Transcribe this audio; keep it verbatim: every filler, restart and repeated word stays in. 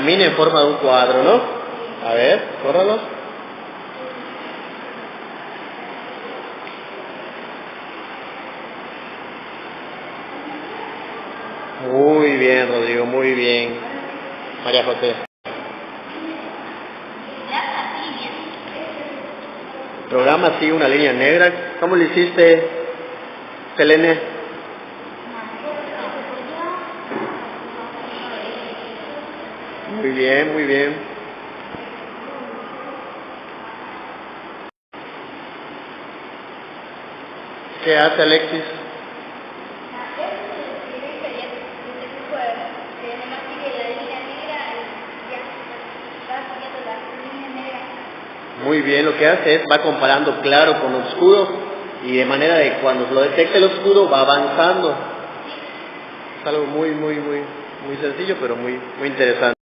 camine en forma de un cuadro, ¿no? A ver, córralo. Muy bien, Rodrigo, muy bien. María José. Programa así una línea negra. ¿Cómo lo hiciste, Selene? Muy bien, muy bien. ¿Qué hace Alexis? Muy bien, lo que hace es va comparando claro con oscuro y de manera de cuando lo detecte el oscuro va avanzando. Es algo muy, muy, muy, muy sencillo, pero muy, muy interesante.